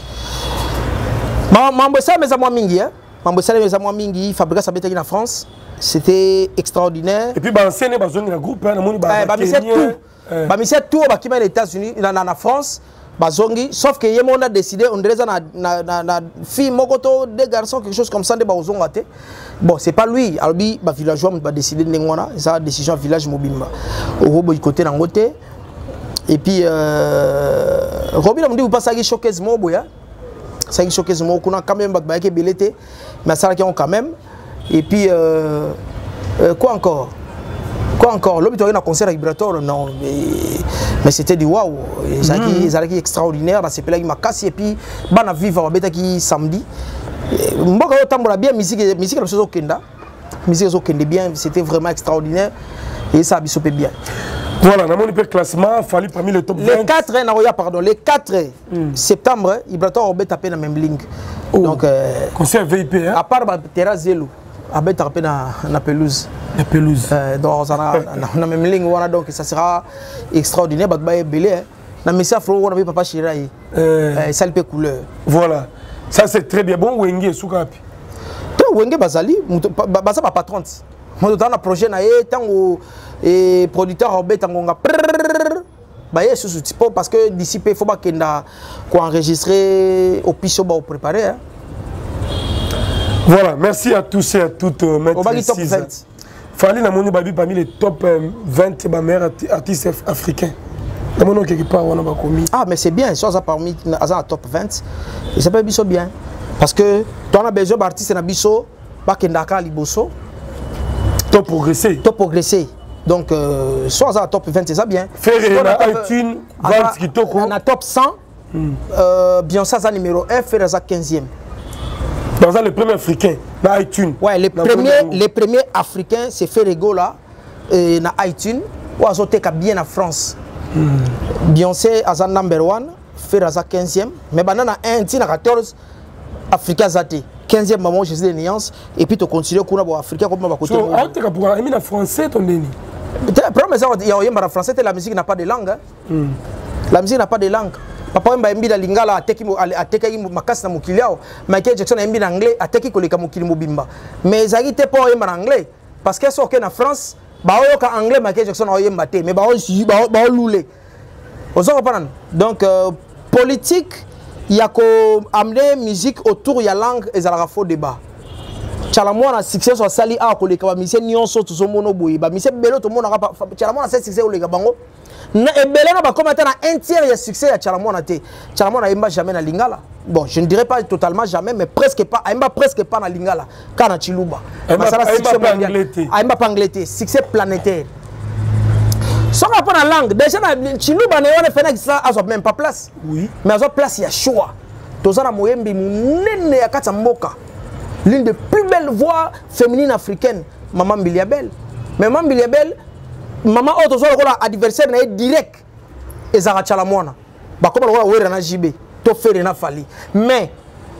[SPEAKER 2] Mambo ça mes amis mingi hein. Mambo ça mes amis mingi fabriquer ça en France. C'était extraordinaire.
[SPEAKER 3] Et puis bah enseigner bah zone groupe hein, namoni bah
[SPEAKER 2] bah monsieur tout. Bah monsieur tout bah qui m'a les États-Unis dans la France. Bah zongi sauf que yemo on a décidé on dirait na na na fille mokoto des garçons quelque chose comme ça de bah ozonga té. Bon, c'est pas lui, albi bah villageois va décider de ngona, ça décision village mobimba. Au robo côté na côté. Et puis euh Robin on dit vous pas ça qui showcase mo boya. Ça qui choque moi qu'on a quand même bac belleté mais ça qui ont quand même et puis euh, euh, quoi encore quoi encore l'hôpital a un concert avec Brator non mais, mais c'était du waouh ça qui ça qui extraordinaire c'est là qui m'a cassé et puis bana vivre beta qui samedi mboka tambola bien musique musique la chose au Kenda musique au Kenda bien c'était vraiment extraordinaire et ça a bisopé bien.
[SPEAKER 3] Voilà, dans mon hyper classement, il fallait parmi les top vingt.
[SPEAKER 2] Les quatre, pardon, les quatre mm. septembre, Ibrato a tapé dans la même ligne.
[SPEAKER 3] Oh.
[SPEAKER 2] Donc, euh,
[SPEAKER 3] concert V I P, hein?
[SPEAKER 2] À part Terra Zelo, a tapé dans la pelouse.
[SPEAKER 3] La pelouse.
[SPEAKER 2] Euh, dans la même ligne, voilà, donc ça sera extraordinaire. Bagbaye belé, na message Afro, on avait papa Chiraï. Ça le couleur.
[SPEAKER 3] Voilà, ça c'est très bien. Bon, Wenge, Soukapi.
[SPEAKER 2] Wenge Bazali, Baza pas trente. Moi, dans le projet, et producteur Robert Tangonga bah il sous type parce que d'ici il faut pas qu'il a quoi enregistrer au piso bah préparer hein.
[SPEAKER 3] Voilà, merci à tous et à toutes euh,
[SPEAKER 2] au top vingt
[SPEAKER 3] fallait na moni babi parmi les top vingt bah meilleurs artistes africains na moni quelque part on a pas commis
[SPEAKER 2] ah mais c'est bien soit ça parmi à top vingt et ça peut biso bien parce que toi on a besoin d'artistes na biso pas qu'il a liboso
[SPEAKER 3] top progresser
[SPEAKER 2] top progresser. Donc, euh, soit à top vingt, c'est ça bien.
[SPEAKER 3] Faire iTunes, vingt qui toque.
[SPEAKER 2] On a top cent. Mm. Euh, Beyoncé à numéro un, faire à quinzième.
[SPEAKER 3] Dans les premiers africains, dans iTunes.
[SPEAKER 2] Ouais, les premiers, les premiers africains, c'est Ferrego là, et dans iTunes, ou à Zoté bien en France. Mm. Beyoncé à number one, faire à quinzième. Mais maintenant, un, tina quatorze, africain zaté. quinzième moment, Jésus de Niance, et puis tu continues qu'on a africain comme on va côté.
[SPEAKER 3] So, tu as pour aimer le français, ton déni.
[SPEAKER 2] Le problème, c'est que français, la musique n'a pas de langue. Mm. La musique n'a pas de langue. Papa mba embi da lingala ateki ateki makasi na mukiliao. Michael Jackson embi na anglais ateki koleka mukili mobimba. Mais zaki te po emba na anglais parce que so que na France, ba oyoka anglais Michael Jackson oyemba te mais ba o ba ba lulé. Ozo comprendre. Donc euh, politique il y a qu'à amener musique autour de la langue et ça faux débat. Chalamwana succès sur sali a koleka ba mise nyonso to zomono boye ba mise belo to mona ka Chalamwana c'est succès oleka bango na ebele na ba commenter na un tiers ya succès ya Chalamwana te Chalamwana imba jamais na lingala bon je ne dirais pas totalement jamais mais presque pas imba presque pas na lingala kana Chiluba
[SPEAKER 3] masala succès mondial
[SPEAKER 2] imba pas anglais succès planétaire soka pas na langue déjà na Chiluba na yone fena ça a même pas place
[SPEAKER 3] oui
[SPEAKER 2] mais a place ya choix tozana moyembi munene ya kata mboka. L'une des plus belles voix féminines africaines, Maman Biliabel. Mais Maman Biliabel, Maman Otto Zola, adversaire n'est direct. Et Zara Chalamwana. Bah, comme on va voir J B, to faire na fali. Mais,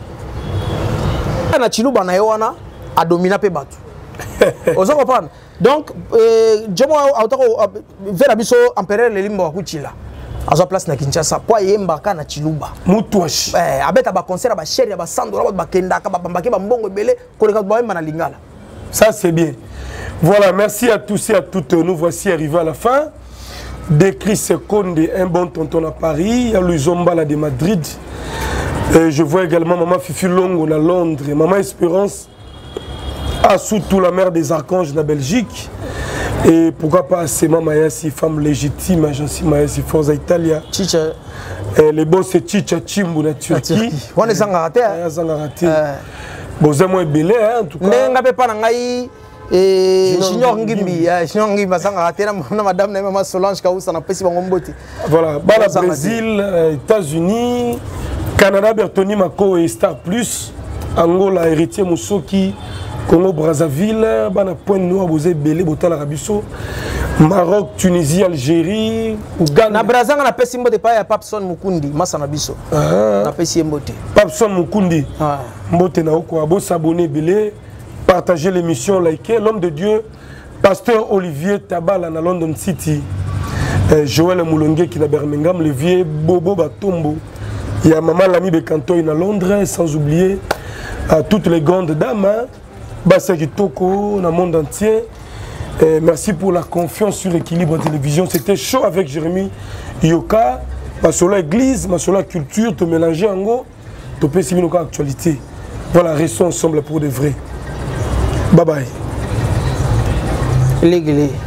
[SPEAKER 2] na Chiluba na Yoana a dominé pe batu. Vous comprenez? Donc, je me vers abisso empereur le limbo akuchila. À sa place na Kinshasa po yemba kana Chiluba
[SPEAKER 3] mutwashi
[SPEAKER 2] eh abeta ba concert ba chéri ba sandora ba kenda ka ba mbake ba mbongo belé ko le ka ba yemba na lingala.
[SPEAKER 3] Ça c'est bien. Voilà, merci à tous et à toutes. Nous voici arrivés à la fin de Chris Conde, un bon tonton à Paris, il y a Louis Zombala de Madrid. Et je vois également maman Fifi Longo à Londres, maman Espérance à surtout la mère des archanges de Belgique. Et pourquoi pas Sema Mayasi, femme légitime, agence Mayasi, Forza Italia.
[SPEAKER 2] Chicha.
[SPEAKER 3] Les bons c'est Chicha Chimbu la Turquie.
[SPEAKER 2] On est Zangarate.
[SPEAKER 3] Zangarate. Bon, c'est moins belé, en tout cas.
[SPEAKER 2] Nenga pe pana ngai et Junior Ngimbi, Junior Ngimbi Zangarate na madame na maman Solange Kausa na pesi bango mboti.
[SPEAKER 3] Voilà, bala Brésil, États-Unis, Canada, Bertoni Mako et Star Plus, Angola, Héritier Moussoki. Congo Brazzaville, bana point noir bozé belé botal arabiso, Maroc, Tunisie, Algérie, Ouganda.
[SPEAKER 2] Na Brazzaville na pesi mbote pa ya Papson Mukundi, masa na biso. Na pesi mbote.
[SPEAKER 3] Papson Mukundi. Mbote na oko abo s'abonner belé, partager l'émission, liker l'homme de Dieu, pasteur Olivier Tabala na London City. Joël Moulongue qui na Birmingham, le vieux Bobo Batombo. Il y a maman Lami Bekantoy na Londres, sans oublier à toutes les grandes dames. Bassa Kitoko, dans le monde entier. Et merci pour la confiance sur Équilibre Télévision. C'était chaud avec Jérémy Yoka. Masola Église, Masola Culture, te mélanger en gros. Tu peux suivre nos actualités. Voilà, restons ensemble pour de vrai. Bye bye.
[SPEAKER 2] L'église.